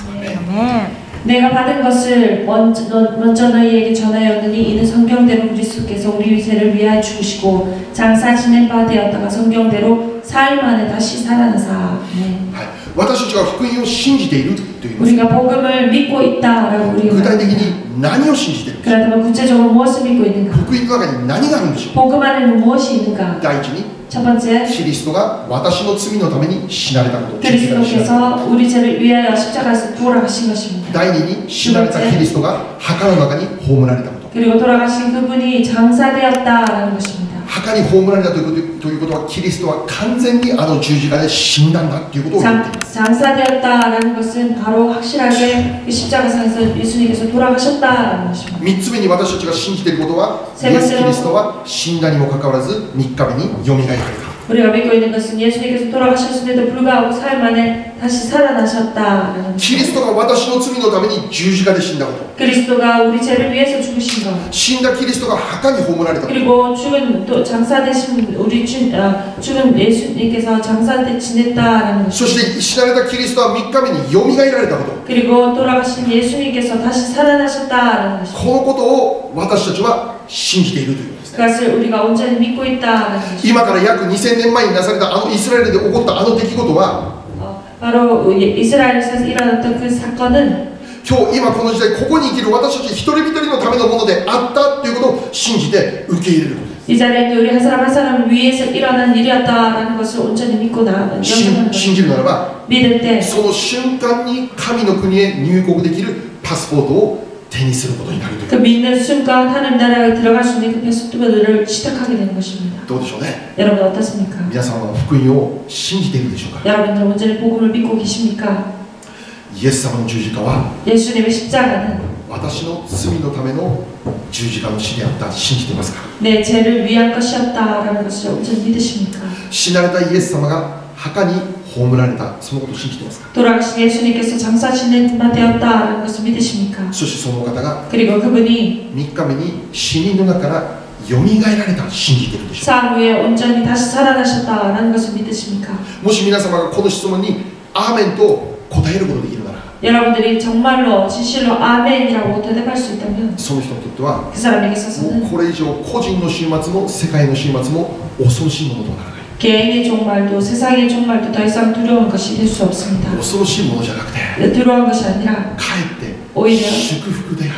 내가 받은 것을 먼저, 먼저 너희에게 전하였느니 이는 성경대로 그리스도께서 우리 죄를 위하여 죽으시고 장사 지낸 바 되었다가 성경대로 사흘 만에 다시 살아나사. 네. 私たちが福音を信じているという 우리가 복음을 믿고 있다라고 우리가 具体的に何を信じているのか。 그렇다면 구체적으로 무엇을 믿고 있는가? 福音の中に何があるんでしょう。 복음 안에는 무엇이 있는가? 第一に 첫 번째, キリストが私の罪のために死なれたこと。 그리스도께서 우리 죄를 위하여 십자가에서 돌아가신 것입니다. 第二に死なれたキリストが墓の中に葬られたこと。 그리고 돌아가신 그분이 장사되었다라는 것입니다. 墓に葬られたということということはキリストは完全にあの十字架で死んだんだということを言っています。 장, 장사되었다라는 것은 바로 확실하게 그 십자가상에서 예수님께서 돌아가셨다라는 것입니다. 三つ目に私たちが信じていることはイエス・キリストは死んだにもかかわらずみっかめによみがえられた。 우리가 믿고 있는 것은 예수님께서 돌아가셨음에도 불구하고 사흘 만에 다시 살아나셨다라는 キリス 것입니다. トが私の罪のために十字架で死んだこと。 그리스도가 우리 죄를 위해서 죽으신 것. 死んだキリストが墓に葬られたこと。 그리고 죽은 또 장사되신 우리 주, 아, 죽은 예수님께서 장사되 지냈다라는 そ 것입니다. して死なれたキリストはみっかめによみがえられたこと。 그리고 돌아가신 예수님께서 다시 살아나셨다라는 것입니다. このことを私たちは信じているということですね。 그것을 우리가 온전히 믿고 있다라는 것입니다. 今から約にせんねんまえになされたあのイスラエルで起こったあの出来事は 어, 바로 이스라엘에서 일어났던 그 사건은 今日今この時代ここに生きる私たち一人一人のためのものであったということを信じて受け入れることです。 이 자리에 우리 한 사람 한 사람을 위해서 일어난 일이었다라는 것을 온전히 믿고 나 信信じるならば 믿을 때 その瞬間に神の国へ入国できるパスポートを手にすることになるという 그 믿는 순간 하나님 나라에 들어갈 수 있는 그 패스트보드를 시작하게 되는 것입니다. どうでしょうね。 여러분 어떻습니까? 皆さんは福音を信じているでしょうか。 여러분들 온전히 복음을 믿고 계십니까? イエス様の十字架は 예수님의 십자가는 私の罪のための十字架の死であった信じていますか。 내 죄를 위한 것이었다라는 것을 온전히 믿으십니까? 死なれたイエス様が墓に葬られたそのことを信じていますか。 돌아가신 예수님께서 장사 지낸 바 되었다라는 것을 믿으십니까? そしてそのお方が 그리고 그분이 みっかめに死人の中からよみがえられた信じているでしょうか。 사흘 후에 온전히 다시 살아나셨다라는 것을 믿으십니까? もし皆様がこの質問にアーメンと答えることができるなら 여러분들이 정말로 진실로 아멘이라고 대답할 수 있다면 その人にとっては 그 사람에게 も 있어서는 うこれ以上個人の終末も世界の終末も恐ろしいものとはならない。 개인의 종말도 세상의 종말도 더 이상 두려운 것이 될 수 없습니다. 恐ろしいものじゃなくて 두려운 것이 아니라 かえって 오히려 祝福である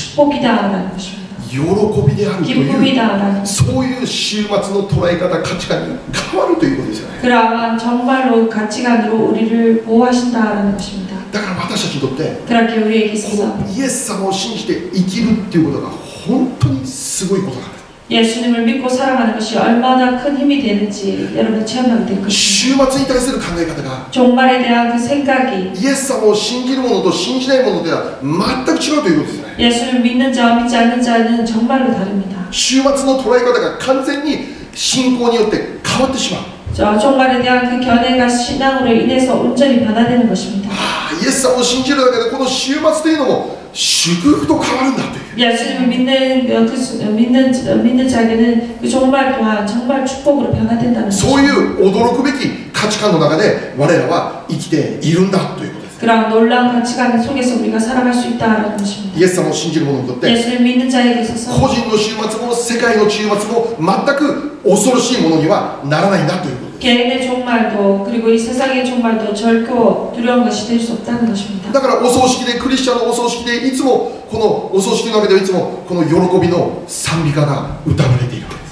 축복이다라는 것입니다. 喜びであるという 기쁨이다라는 そういう終末の捉え方価値観に変わるということですよね。 그러한 정말로 가치관으로 우리를 보호하신다라는 것입니다. だから私たちにとって 그렇게 우리에게 こ 있어서 のイエス様を信じて生きるっていうことが本当にすごいことなんです。 예수님을 믿고 살아가는 것이 얼마나 큰 힘이 되는지 여러분 체험하게 될 것입니다. 終末に対する考え方が 종말에 대한 그 생각이 イエス様を信じる者と信じない者では全く違うということですよね。 예수를 믿는 자와 믿지 않는 자는 정말로 다릅니다. 終末の捉え方が完全に信仰によって変わってしまう。 저 종말에 대한 그 견해가 신앙으로 인해서 온전히 변화되는 것입니다. ああイエス様を信じるだけでこの終末というのも祝福と変わるんだという。 예수님을 믿는 그 믿는 믿는 자에게는 그 종말 또한 정말 축복으로 변화된다는 そうい 것입니다. う驚くべき考価値観の中で我らは生きているんだということです。 그런 놀라운 가치관 속에서 우리가 살아갈 수 있다는 것입니다. イエス様を信じる者にとって 예수를 믿는 자에게 있어서 個人の終末も世界の終末も全く恐ろしいものにはならないんだということです。 개인의 종말도 그리고 이 세상의 종말도 결코 두려운 것이 될 수 없다는 것입니다. だからお葬式でクリスチャンのお葬式でいつもこのお葬式の中ではいつもこの喜びの賛美歌が歌われているわけです。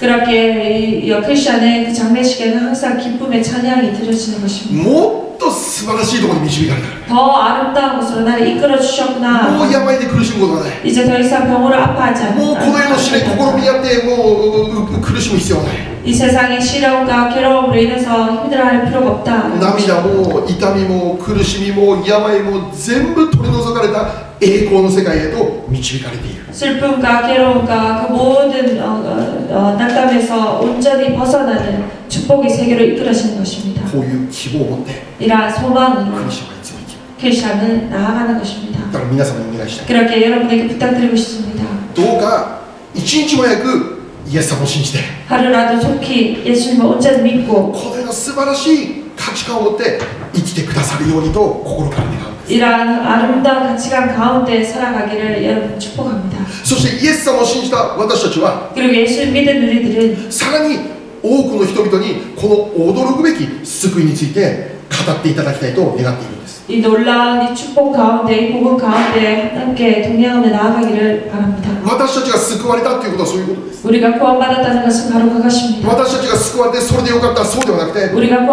그렇게 이 크리스천의 그 장례식에는 항상 기쁨의 찬양이 드려지는 것입니다. もっと素晴らしいところに導かれた。 더 아름다운 곳으로 나를 이끌어 주셨구나. もう病で苦しむことがない。 이제 더 이상 병으로 아파하지 もうこの世の試練試みやってもう苦しむ必要はない。 이 세상의 시련과 괴로움으로 인해서 힘들어할 필요가 없다. 涙も痛みも苦しみも病も全部取り除かれた栄光の世界へと導かれている。 슬픔과 괴로움과 그 모든 어, 어, 어, 낙담에서 온전히 벗어나는 축복의 세계로 이끌어지는 것입니다. こういう希望を持って 이러한 소망으로 クリスチャンはいつも生きる。 크리스천은 나아가는 것입니다. だから皆様にお願いしたい。 그렇게 여러분에게 부탁드리고 싶습니다. どうか一日も早くイエス様を信じて 하루라도 속히 예수님을 온전히 믿고 このような素晴らしい価値観を持って生きてくださるようにと心から願うんです。 이러한 아름다운 가치관 가운데 살아가기를 여러분 축복합니다. そしてイエス様を信じた私たちは 그리고 예수를 믿은 우리들은 さらに多くの人々にこの驚くべき救いについて語っていただきたいと願っているんです。 이 놀라운 이 축복 가운데 이 복음 가운데 함께 동행하며 나아가기를 바랍니다. 私たちが救われたということはそういうことです。 우리가 구원받았다는 것은 바로 그것입니다. 私たちが救われてそれでよかったそうではなくて 우리가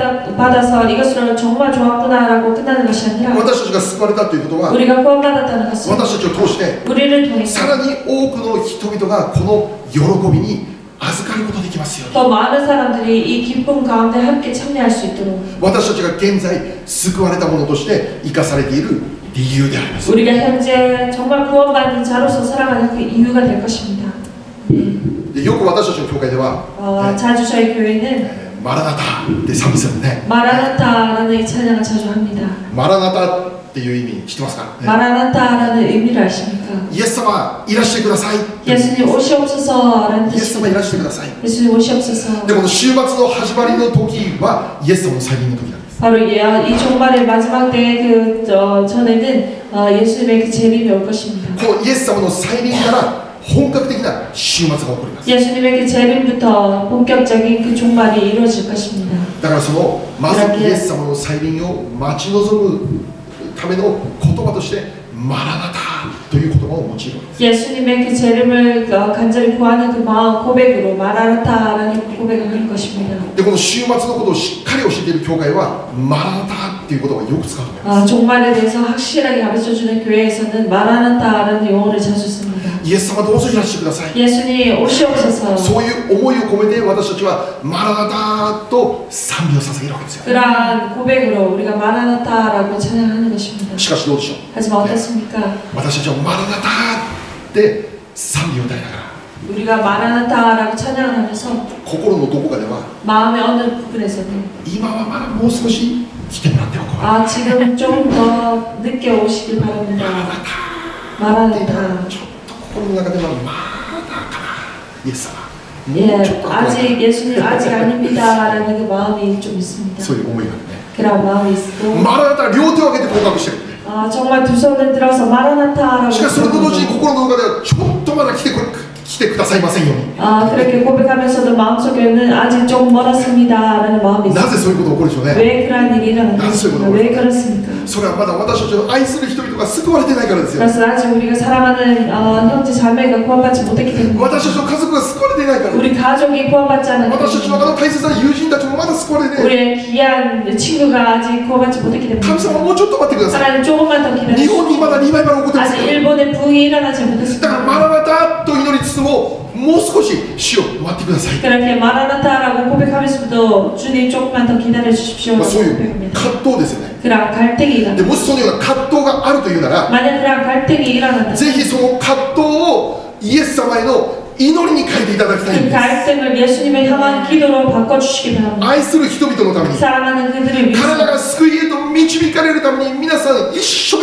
구원받아서 이것으로 정말 좋았구나라고 끝나는 것이 아니라 私たちが救われたということは 우리가 구원받았다는 것은 私たちを通して 우리를 통해서 さらに多くの人々がこの喜びに預かることができますように。 더 많은 사람들이 이 기쁨 가운데 함께 참여할 수 있도록 私たちが現在救われたものとして生かされている理由であります。 우리가 현재 정말 구원받는 자로서 살아가는 그 이유가 될 것입니다. でよく私たちの教会では、 어, ね 자주 저희 교회는 えーマラナタって賛美するね。 마라나타라는 이 찬양을 자주 합니다. マラナタっていう意味知ってますか、ね、 마라나타라는 의미를 아십니까? イエス様いらしてください。 예수님 오시옵소서라는 イエス様い 뜻입니다. らしてください。 예수님 오시옵소서. でこの週末の始まりの時はイエス様の再臨の時なんです。 바로 이, 이 종말의 마지막 때의 그 저, 전에는 어, 예수님의 그 재림이 올 것입니다. このイエス様の再臨から本格的な週末が起こります。 예수님의 그 재림부터 본격적인 그 종말이 이루어질 것입니다. だからそのまずイエス様の再臨を待ち望むための言葉としてマラナタという言葉を用いるわけです。 예수님의 그 재림을 어, 간절히 구하는 그 마음 고백으로 마라나타라는 고백을 하는 것입니다. でこの週末のことをしっかり教えている教会はマラナタっていう言葉をよく使うと思います。 아, 종말에 대해서 확실하게 가르쳐주는 교회에서는 마라나타라는 용어를 자주 씁니다. イエス様どうぞいらしてください。 예수님 오시옵소서. そういう思いを込めて私たちはマラナタと賛美を捧げるわけですよ。 그러한 고백으로 우리가 마라나타라고 찬양하는 것입니다. しかしどうでしょう。 하지만 어떻습니까? 私たちはマラナタって賛美を歌いながら 우리가 마라나타라고 찬양을 하면서 心のどこかでは 마음의 어느 부분에서는 今はまだもう少し来てもらっておこう。 아 지금 좀 더 늦게 오시길 바랍니다. マラナタっていうの 마라나타. はちょっと心の中ではまだかなイエス様 예, もうちょっと後だ 아직 예수님 아직 아닙니다라는 그 마음이 좀 있습니다. そういう思いがあるね。 그런 마음이 있고 マラナタ両手を挙げて告白してる。 아, 정말 두 손을 들어서 마라나타라고 しかしそれと同時に 고백합니다. 心の中ではちょっとまだ来てく来てくださいませんように。 아, 그렇게 고백하면서도 마음속에는 아직 좀 멀었습니다라는 마음이 な 있습니다. ぜそういうことが起こるでしょうね。 왜 그러한 일이 일어나는 난 것입니까? 소용이 왜 그렇습니까? それはまだ私たちの愛する人々が救われてないからですよ。 그래서 아직 우리가 사랑하는 어, 형제 자매가 구원받지 못했기 때문에 私たちの家族が救われていないから。 우리 가족이 구원받지 않았기 私たちの 때문에 中の大切な友人たちもまだ救われていない。 우리의 귀한 친구가 아직 구원받지 못했기 때문에 神様もうちょっと待ってください。 하나님 조금만 더 日本にまだ 기다려주십시오. リバイバル起こってます 아직 よ。 일본의 부흥이 일어나지 だから 못했습니다. マラナタと祈りつつももう少し主を待ってください。 그렇게 마라나타라고 고백하면서도 주님 조금만 더 기다려 주십시오. まあ、そういう 고백합니다. 葛藤ですよね。 그런 갈등이 で 일어나. もしそのような葛藤があるというなら 만약 그런 갈등이 일어난다. ぜひその葛藤をイエス様への祈りに変えていただきたいん 그 です。 갈등을 예수님을 향한 기도로 바꿔주시기 바랍니다. 愛する人々のために 사랑하는 그들을 彼ら 위해서 が救いへと導かれるために皆さん一生懸命祈ってく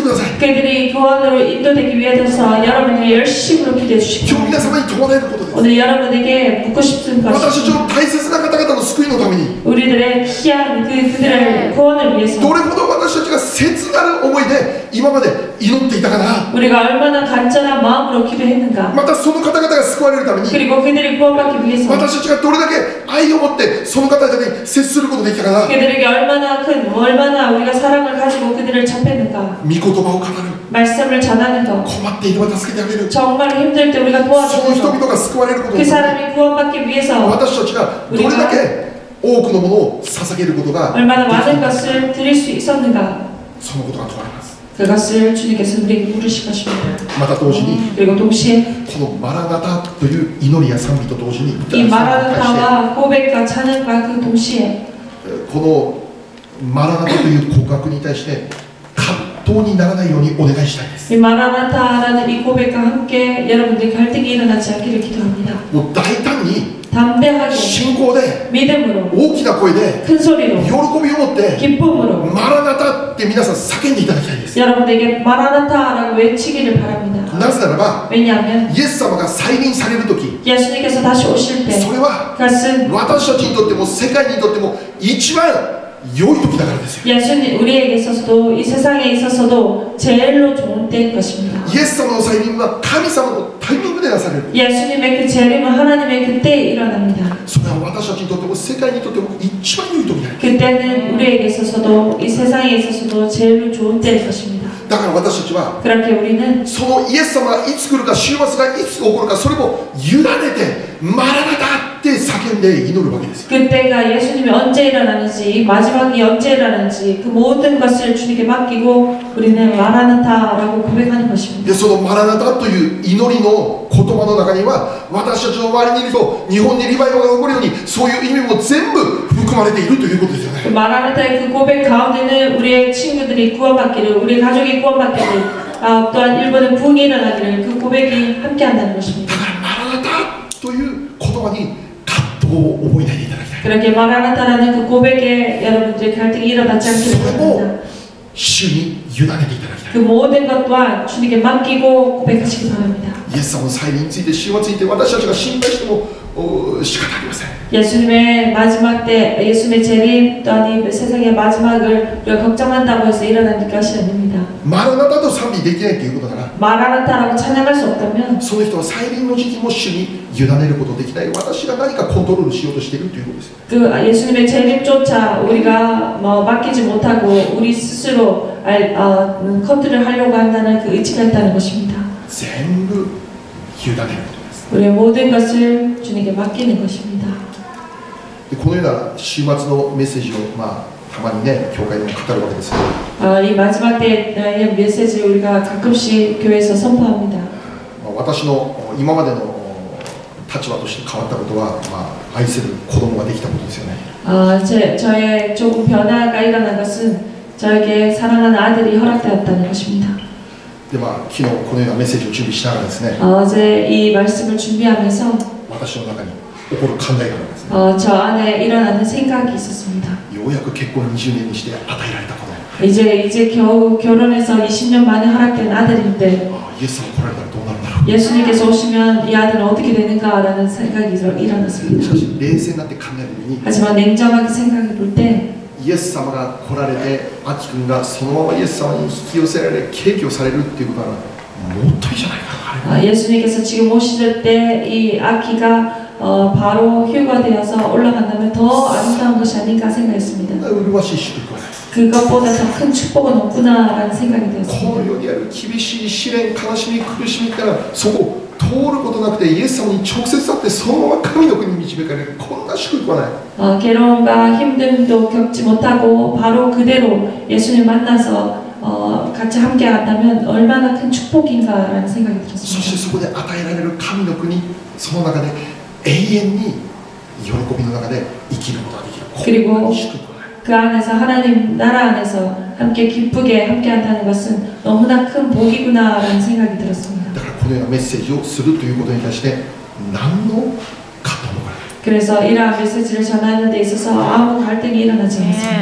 ください。 그들이 교환으로 인도되기 위해서 여러분이 열심으로 기도해 今 주시고 日皆様に問われることです。 오늘 여러분에게 묻고 싶은 私た 것이 ちの大切な方々の救いのために 우리들의 귀한 그, 그들의 구원을 위해서 どれほど私たちが切なる思いで今まで祈っていたかな。 우리가 얼마나 간절한 마음으로 기도했는가 またその方々が救われるために 그리고 그들이 구원받기 위해서 私たちがどれだけ愛を持ってその方々に接することができたかな。 그들에게 얼마나 큰 얼마나 우리가 사랑을 가지고 그들을 접했는가 御言葉を語る。 말씀을 전하는 것 困っていれば助けてあげる。 정말 힘들 때 우리가 その 도와주는 人 것 々が救われること 그 사람이 구원받기 위해서 私たちがどれだけ多くのものを捧げることが 얼마나 많은 것을 드릴 수 있었는가 そのことが問われます。 그것을 주님께서 우리에게 물으실 것입니다. また同時に 그리고 동시에 このマラナタという祈りや賛美と同時に 이 마라나타와 고백과 찬양과 그 동시에 このマラナタという告白に対して葛藤にならないようにお願いしたいです。 이 마라나타라는 이 고백과 함께 여러분들 갈등이 일어나지 않기를 기도합니다. もう大胆に 담대하게 信仰で 믿음으로 大きな声で 큰 소리로 喜びを持って 기쁨으로 マラナタって皆さん叫んでいただきたいです。 여러분에게 마라나타라고 외치기를 바랍니다. なぜならば 왜냐하면 イエス様が再臨されるとき 예수님께서 다시 오실 때 それは 그것은 私たちにとっても世界にとっても一番良い時だからですよ。 예수님 우리에게 있어서도 이 세상에 있어서도 제일로 좋은 때인 것입니다. イエス様の再臨は神様のタイミングでなされる。 예수님의 그 재림은 하나님의 그때에 일어납니다. それは私たちにとっても世界にとっても一番良い時だ。 그때는 우리에게 있어서도 이 세상에 있어서도 제일로 좋은 때일 것입니다. だから私たちは 그렇게 우리는 そのイエス様がいつ来るか週末がいつ起こるかそれも委ねてマラナタって叫んで祈るわけですよ。 그때가 예수님이 언제 일어나는지 마지막이 언제 일어나는지 그 모든 것을 주님께 맡기고 우리는 마라나타라고 고백하는 것입니다. でそのマラナタという祈りの言葉の中には私たちの周りにいると日本にリバイバルが起こるようにそういう意味も全部含まれているということですよね。 그 마라나타의 그 고백 가운데는 우리의 친구들이 구원받기를 우리 가족이 구원받기를 아, 또한 일본의 부흥이 일어나기를 그 고백이 함께한다는 것입니다. だからマラナタという言葉に葛藤を覚えないでいただきたい。 그렇게 마라나타라는 그 고백에 여러분들의 갈등이 일어나지 않기를 바랍니다. 主に委ねていただきたい。 그 모든 것 또한 주님께 맡기고 고백하시기 바랍니다. イエス様の再臨について週末について私たちが心配しても仕方ありません。 예수님의 마지막 때 예수님의 재림 또한 이 세상의 마지막을 우리가 걱정한다고 해서 일어나는 것이 아닙니다. マラナタと賛美できないということなら 마라나타라고 찬양할 수 없다면 その人は再臨の時期も主に委ねることできない。私が何かコントロールしようとしているということですよ。 그 예수님의 재림조차 우리가 뭐 맡기지 못하고 우리 스스로 알, 어, 음, 컨트롤 하려고 한다는 그 의지가 있다는 것입니다. 全部委ねることです。 우리의 모든 것을 주님께 맡기는 것입니다. でこのような週末のメッセージを、まあ、たまにね教会でも語るわけですけど、 어, 이 마지막 때의 메시지를 우리가 가끔씩 교회에서 선포합니다. まあ、私の今までの立場として変わったことは、まあ、愛する子供ができたことですよね。 어, 제, 저의 조금 변화가 일어난 것은 저에게 사랑하는 아들이 허락되었다는 것입니다. でまあ、昨日このようなメッセージを準備しながらですね、 어제 이 말씀을 준비하면서 私の中に起こる考えがあるんですね。 어, 저 안에 일어나는 생각이 있었습니다. ようやく結婚にじゅうねんにして与えられたこと、 이제 이제 겨우 결혼해서 이십 년 만에 허락된 아들인데 あイエス様来られたらどうなるんだろう。 예수님께서 오시면 이 아들은 어떻게 되는가라는 생각이 일어났습니다. しかし冷静になって考えるときに 하지만 냉정하게 생각해 볼 때 イエス様が来られてアキ君がそのままイエス様に引き寄せられ敬虚されるっていうことはもっといいじゃないか。 아, 예수님께서 지금 오실 때 이 아기가 어, 바로 휴가되어서 올라간다면 더 아름다운 것이 아닌가 생각했습니다. 麗しい祝福はない。 그것보다 더 큰 축복은 없구나라는 생각이 この 되었습니다. 世にある厳しい試練、悲しみ、苦しみからそこを通ることなくてイエス様に直接会ってそのまま神の国に導かれるこんな祝福はない。 어, 괴로움과 힘듦도 겪지 못하고 바로 그대로 예수님 만나서 어, 같이 함께 한다면 얼마나 큰 축복인가라는 생각이 そして 들었습니다. そこで与えられる神の国、その中で永遠に喜びの中で生きることができる。こんなに祝福はない。 그 안에서 하나님 나라 안에서 함께 기쁘게 함께 한다는 것은 너무나 큰 복이구나라는 생각이 들었습니다. だからこのようなメッセージをするということに対して何の葛藤もない。 그래서 이러한 메시지를 전하는 데 있어서 아무 갈등이 일어나지 않습니다.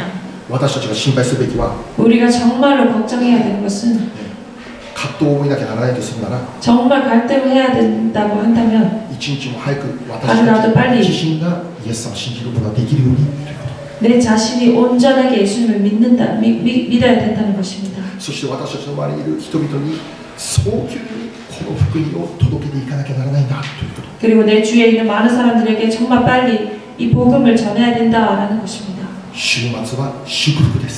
私たちが心配するべきは 우리가 정말로 걱정해야 되는 것은 葛藤を見なきゃならないとするなら 정말 갈등해야 된다고 한다면 一日も早く私たち自身がイエス様を信じることができるようにということ 내 자신이 온전하게 예수님을 믿는다, 미, 미, 믿어야 된다는 것입니다. そして私たちの周りにいる人々に早急にこの福音を届けていかなきゃならないんだということ 그리고 내 주위에 있는 많은 사람들에게 정말 빨리 이 복음을 전해야 된다라는 것입니다. 週末は祝福です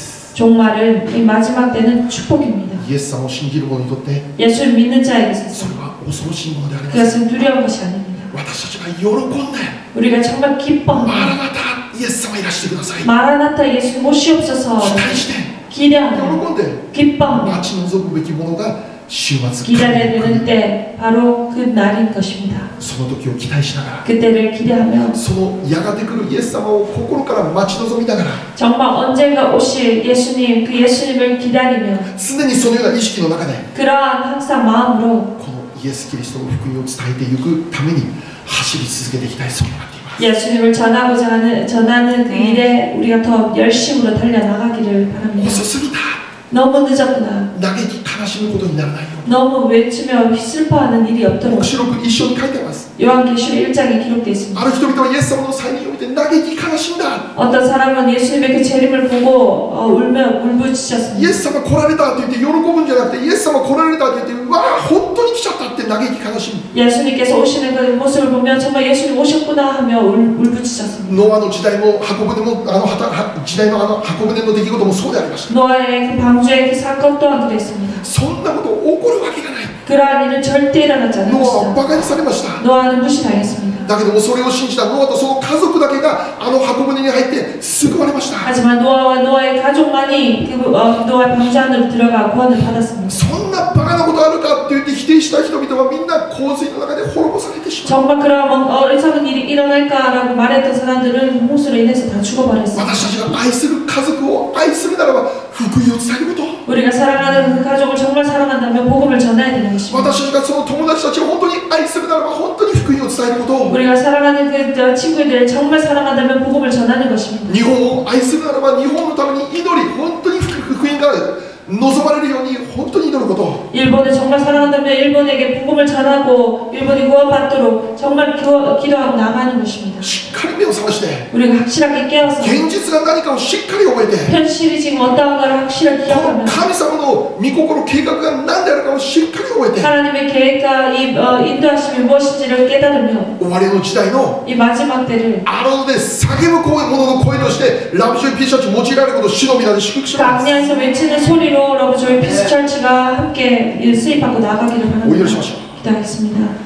종말은 이 마지막 때는 축복입니다. イエス様を信じる者にとって 예수를 믿는 자에게 そ 있어서 れは恐ろしいものであります 그것은 두려운 것이 아닙니다. 私たちが喜んで 우리가 정말 マラ 기뻐하며 ナタイエス様いらしてください 마라나타 예수 모시옵소서 期待して 기대하며 喜んで 기뻐하며 待ち望むべきものが週末 기다려야 때 바로 그 날인 것입니다. その時を期待しながら 그때를 기대하며 そのやがて来るイエス様を心から待ち望みながら 정말 언젠가 오실 예수님 그 예수님을 기다리며 常にそのような意識の中で 그러한 항상 마음으로 このイエス・キリストの福音を伝えていくために走り続けていきたいそうなっています 예수님을 전하고자 하는 전하는 그 일에 우리가 더 열심으로 달려나가기를 바랍니다. 遅すぎた 너무 늦었구나. 嘆き悲しむことにならないように 너무 외치며 슬퍼하는 일이 없도록 黙示録一緒に書いてます 요한계시록 일 장에 기록되어 있습니다. ある人々はイエス様の再臨を見て嘆き悲しんだ 어떤 사람은 예수님의 그 재림을 보고 어, 울며 울부짖었습니다. イエス様来られたって言って喜ぶんじゃなくてイエス様来られたって言ってわあ本当に来ちゃったって嘆き悲しむ 예수님께서 오시는 그 모습을 보면 정말 예수님 오셨구나 하며 울, 울부짖었습니다. ノアの時代も箱舟もあのはたは時代のあの箱舟の出来事もそうでありました 노아의 그 방주의 그 사건 또한 그랬습니다. そんなこと起こるわけがない 그러한 일은 절대 일어나지 ノアは 않았습니다. バカにされました 노아는 무시당했습니다. だけどもそれを信じたノアとその家族だけがあの箱舟に入って救われました 하지만 노아와 노아의 가족만이 그 어, 노아의 방주 안으로 들어가 구원을 받았습니다. そんなバカなことあるかって言って否定した人々はみんな洪水の中で滅ぼされてしまう 정말 그런 어리석은 일이 일어날까라고 말했던 사람들은 홍수로 인해서 다 죽어버렸습니다. 私たちが愛する家族を愛するならば福音を伝えること 우리가 사랑하는 그 가족을 정말 사랑한다면 복음을 전해야 되는 것입니다. 私たちがその友達たちを本当に愛するならば本当に福音を伝えること 우리가 사랑하는 그 친구들을 정말 사랑한다면 복음을 전하는 것입니다. 日本を愛するならば日本のために祈り本当に福音が望まれるように本当に祈ること 일본을 정말 사랑한다면 일본에게 복음을 전하고 일본이 구원받도록 정말 기도, 기도하고 나가는 것입니다. しっかり目を覚まして 우리가 확실하게 깨어서 現実が何かをしっかり覚えて 현실이 지금 어떠한 가를 확실하게 この 기억하면 神様の御心計画が何であるかをしっかり覚えて 하나님의 계획과 이 어, 인도하심이 무엇인지를 깨달으며 終わりの時代の 이 마지막 때를 あので叫ぶ声ものの声としてラブジョイピースチャーチ用いられることを主の皆で祝福します 강야에서 외치는 소리로 러브 저희 피스철치가 함께 수입하고 나가기를 お祈りし 바랍니다. ましょう 기도하겠습니다.